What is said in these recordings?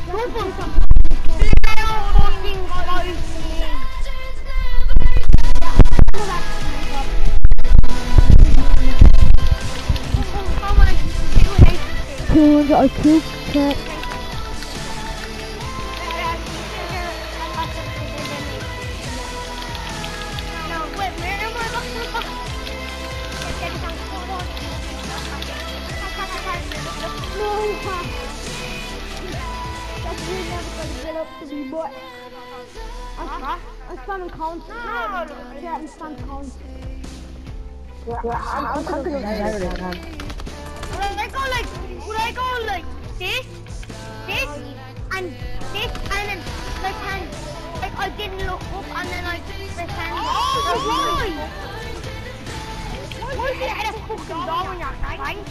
A cube check. Boy. I'm spamming count. Yeah, I'm spamming count. Yeah, I'm gonna die right now. Would I go like this, and then like I didn't look up and then I pretend. Why? Why did I fucking go in your banking?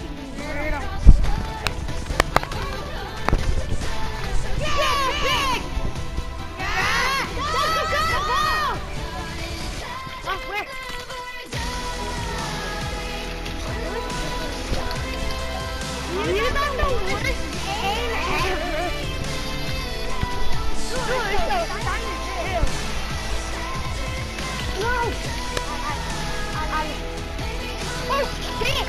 You don't know what is aim ever. No. Oh shit.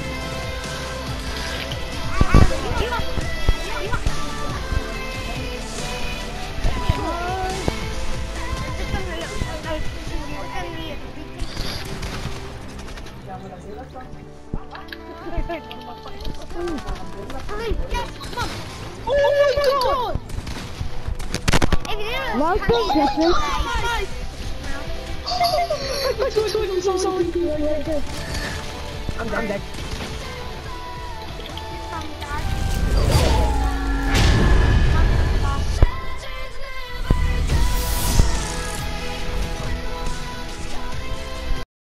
Oh my god! One thing different. I'm dead.